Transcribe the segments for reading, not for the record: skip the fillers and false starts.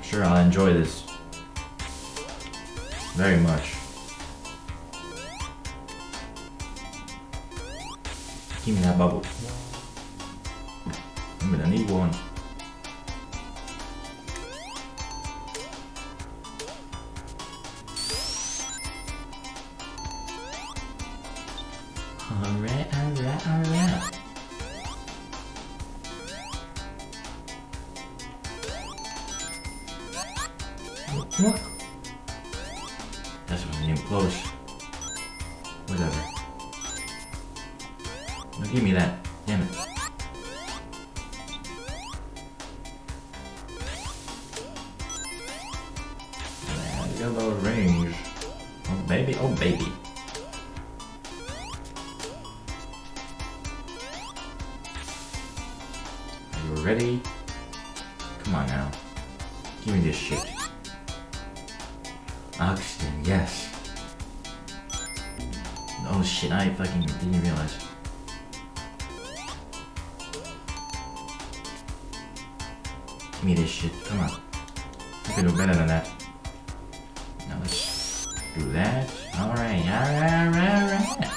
sure I'll enjoy this very much. Give me that bubble. I'm gonna need one. Alright, alright, alright. What? That wasn't even close. Whatever. Now give me that. Damn it. Yellow range. Oh baby, oh baby. Are you ready? Come on now. Give me this shit. Oxygen, yes. Oh shit, I fucking didn't realize. Give me this shit, come on. I can do better than that. Now let's do that. Alright, alright, alright, alright.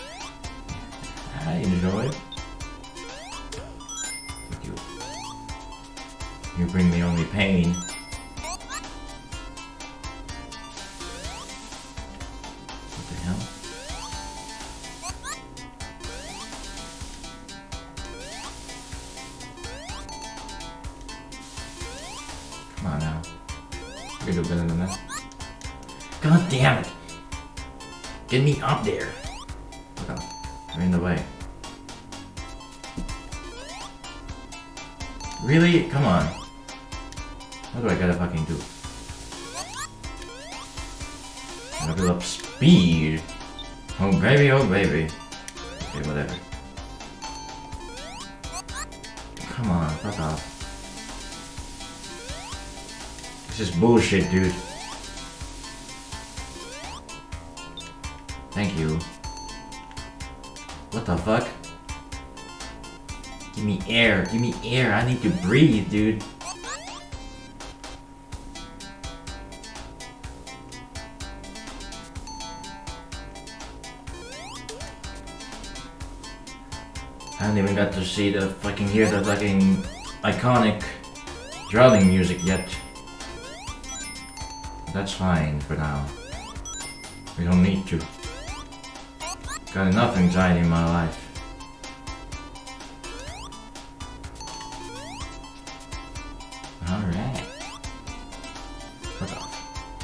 I enjoy it. Fuck you. You bring me only pain. What the hell? Come on now. I can do better than that. God damn it! Get me up there! Look up. You're in the way. Really? Come on. What do I gotta fucking do? Gotta build up speed. Oh baby, oh baby. Okay, whatever. Come on, fuck off. This is bullshit, dude. Thank you. What the fuck? Give me air, give me air. I need to breathe, dude. I haven't even got to see the fucking hear the fucking iconic drowning music yet. That's fine for now. We don't need to. Got enough anxiety in my life. Alright. Fuck off.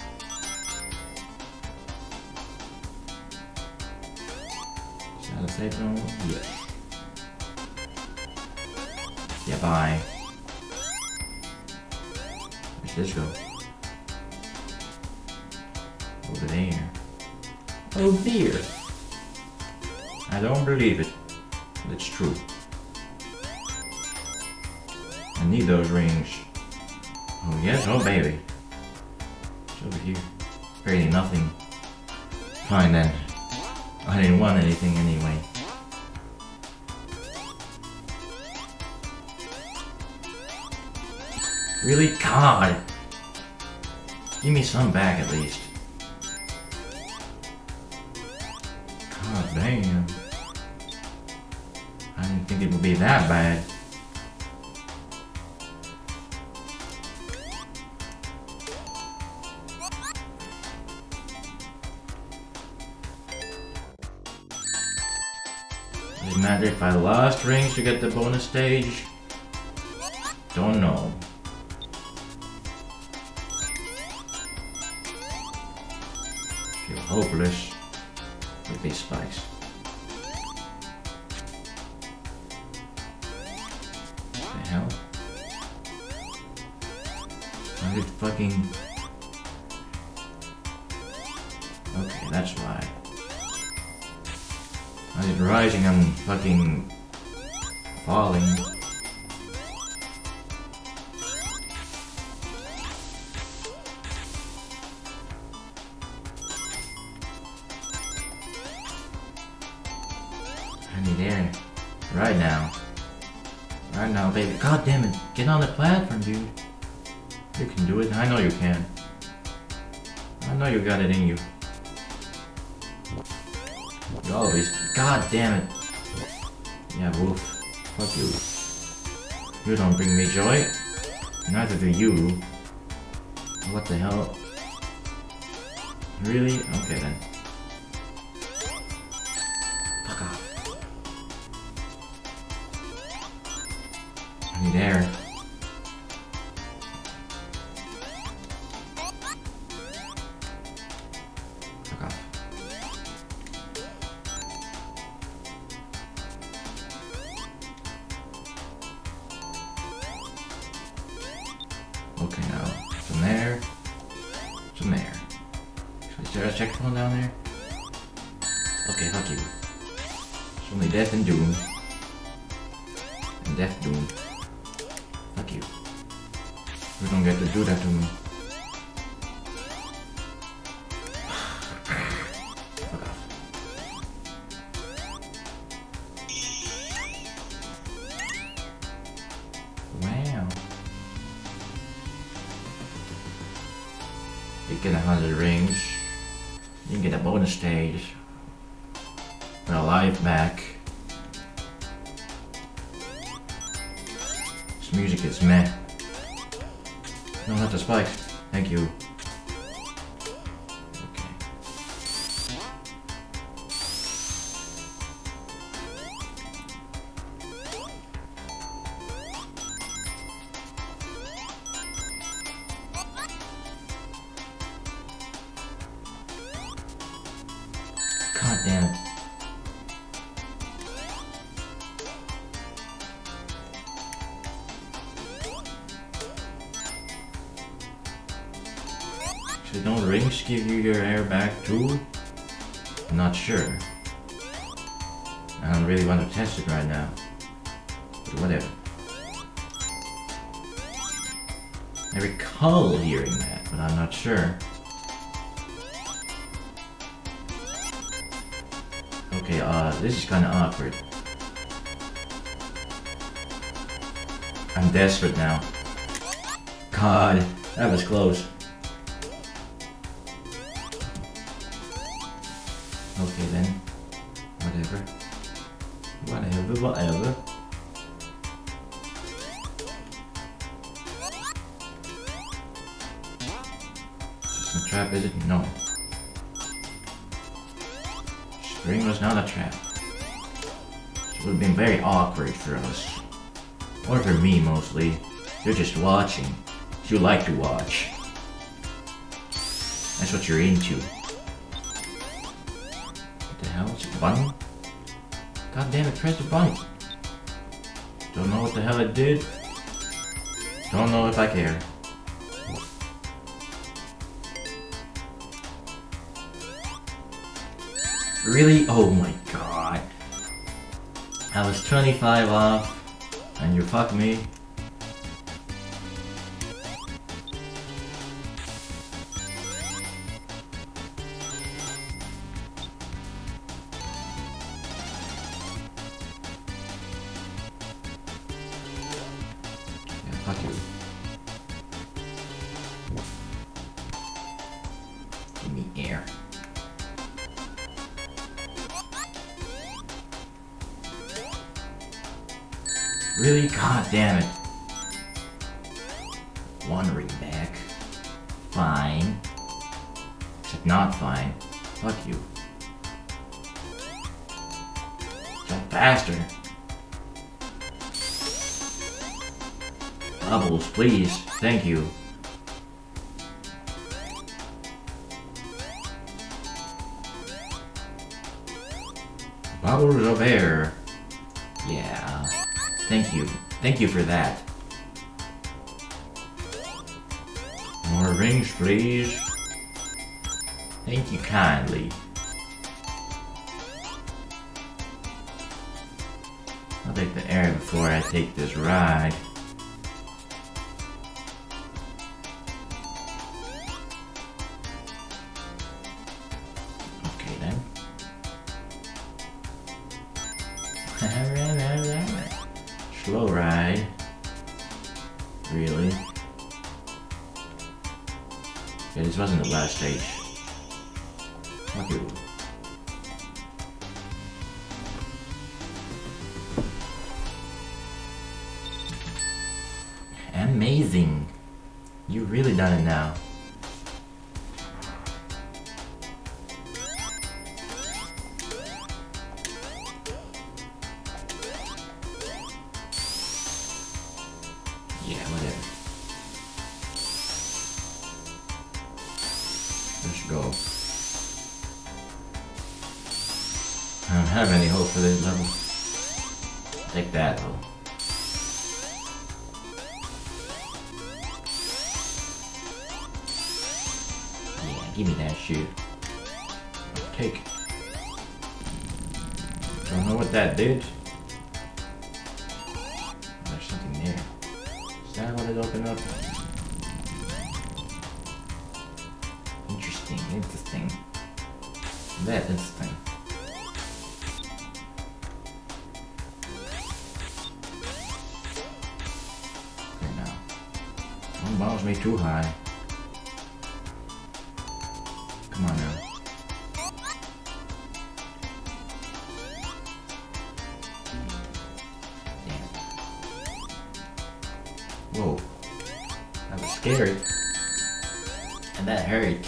Is that a safe zone? Yes. Yeah, bye. Where's this go? Over there. Oh dear. I don't believe it. But it's true. I need those rings. Oh yes, oh baby. It's over here. Really nothing. Fine then. I didn't want anything anyway. Really? God! Give me some back at least. God damn. I didn't think it would be that bad. Does it matter if I lost rings to get the bonus stage? Don't know. Feel hopeless with these spikes. What the hell? I did fucking... Okay, that's why. I did rising and fucking falling. I need air. Right now. Right now, baby. God damn it. Get on the platform, dude. You can do it. I know you can. I know you got it in you. You always... God damn it. Yeah, Wolf. Fuck you. You don't bring me joy. Neither do you. What the hell? Really? Okay then. Fuck off. I need air. Fuck off. Okay, now from there, from there. Is there a checkpoint down there? Okay, fuck you. It's only death and doom. And death doom. Fuck you. You don't get to do that to me. Fuck off. Wow. You get 100 rings. You can get a bonus stage. With a life back. This music is meh. No, not the spikes. Thank you. Okay. God damn it. So don't rings give you your air back too? I'm not sure. I don't really want to test it right now. But whatever. I recall hearing that, but I'm not sure. Okay, this is kinda awkward. I'm desperate now. God, that was close. Okay then. Whatever. Whatever. Is this a trap, is it? No. String was not a trap. It would have been very awkward for us. Or for me mostly. You're just watching. You like to watch. That's what you're into. What the hell? Is it a button? God damn it, press the button. Don't know what the hell it did. Don't know if I care. Really? Oh my god. I was 25 off, and you fuck me. Yeah, fuck you. Give me air. Really? God damn it. One ring back. Fine. Except not fine. Fuck you. Jump faster. Bubbles, please. Thank you. Bubbles of air. Yeah. Thank you. Thank you for that. More rings, please. Thank you kindly. I'll take the air before I take this ride. Okay then. Slow ride. Really? Yeah, this wasn't the last stage. Fuck you. Amazing. You really done it now. Yeah, whatever. Let's go. I don't have any hope for this level. Take that though. Give me that shit. Take. Don't know what that did. There's something there. Is that what it opened up? Interesting, interesting. That interesting. Okay, now. Don't bounce me too high. Come on now. Damn. Whoa. That was scary. And that hurt.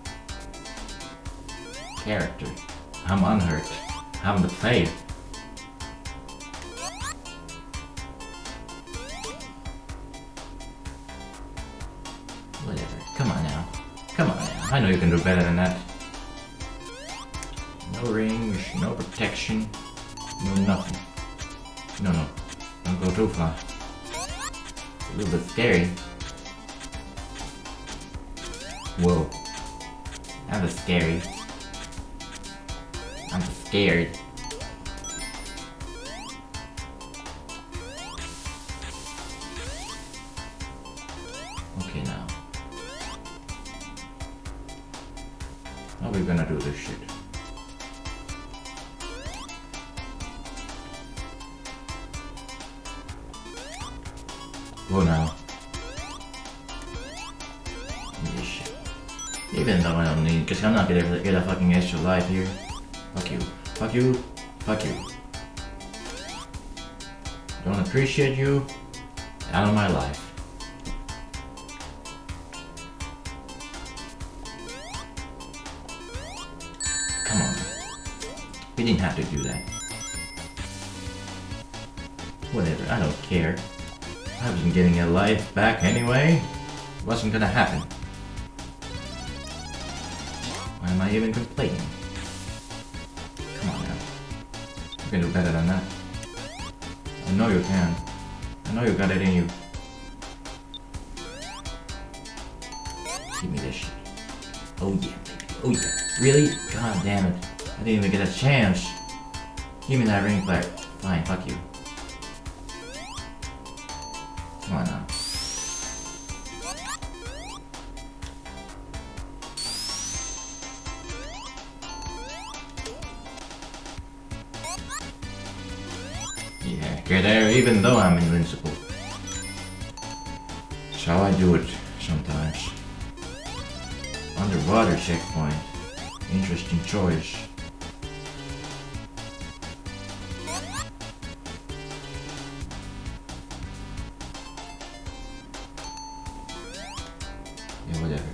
Character. I'm unhurt. I'm the player. Whatever. Come on now. Come on now. I know you can do better than that. No range, no protection, no nothing. No, no. Don't go too far. It's a little bit scary. Whoa. That was scary. I'm scared. Okay now. How are we gonna do this shit? Go now. This shit. Even though I don't need, because I'm not gonna get a fucking extra life here. Fuck you. Fuck you. Fuck you. Don't appreciate you. Out of my life. Come on. We didn't have to do that. Whatever, I don't care. I wasn't getting a life back anyway. It wasn't gonna happen. Why am I even complaining? Come on now. You can do better than that. I know you can. I know you got it in you. Give me this shit. Oh yeah, baby. Oh yeah. Really? God damn it. I didn't even get a chance. Give me that ring player. Fine, fuck you. Come on now. Yeah, get there even though I'm invincible. That's how I do it sometimes. Underwater checkpoint. Interesting choice. Yeah, whatever.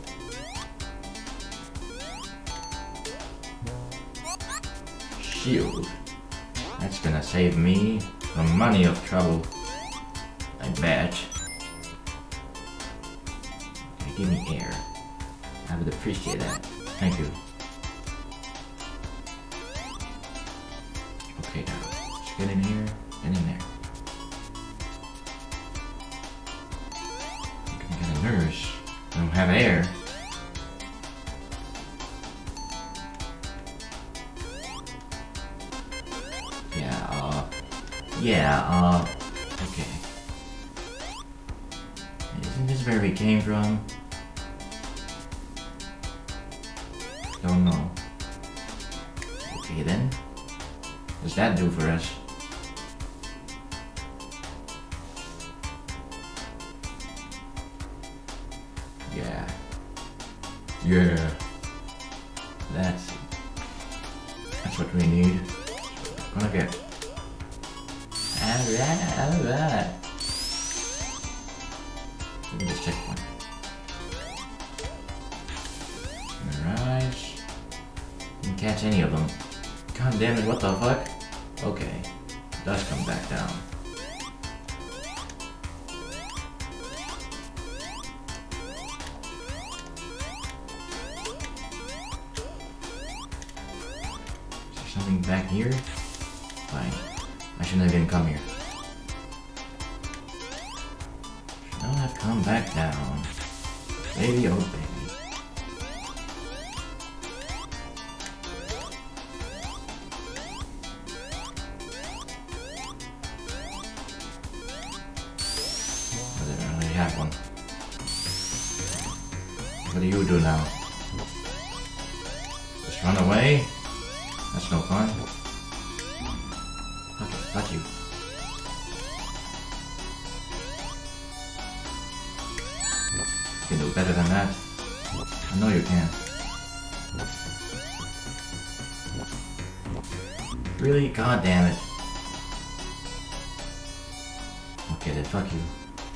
Shield. That's gonna save me from money of trouble. I bet. Okay, give me air. I would appreciate that. Thank you. Okay, now let's get in here and in there. I'm getting nervous. I don't have air. Yeah, okay. Isn't this where we came from? Don't know. Okay then. What's that do for us? Yeah. Yeah. That's what we need. Gonna get. Alright. Give me this checkpoint. Alright. Didn't catch any of them. God damn it, what the fuck? Okay. Does come back down. Is there something back here? Fine. I shouldn't have even come here. Should not have come back down. Baby, oh baby. Have one. What do you do now? Just run away? That's no fun. Fuck you. You can do better than that. I know you can. Really? God damn it. Okay then, fuck you.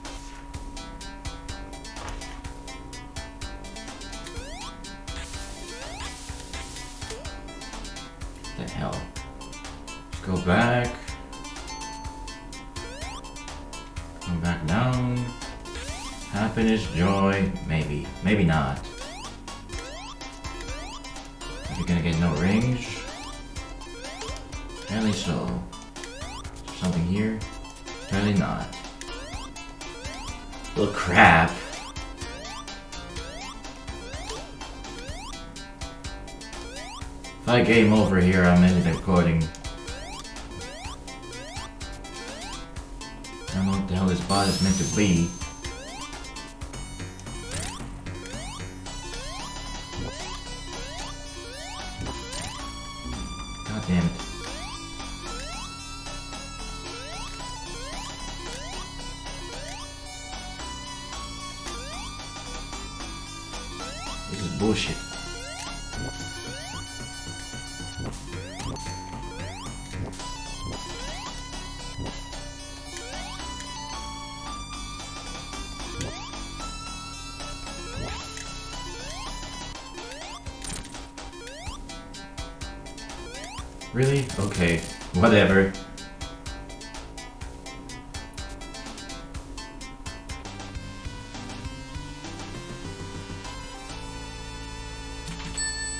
The hell? Let's go back. Come back down. Happiness, joy, maybe. Maybe not. Are we gonna get no rings? Apparently so. Is there something here? Apparently not. Well, crap. If I game over here, I'm ending the recording. I don't know what the hell this bot is meant to be. God damn it. This is bullshit. Really? Okay. Whatever.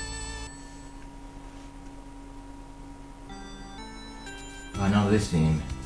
I know this scene.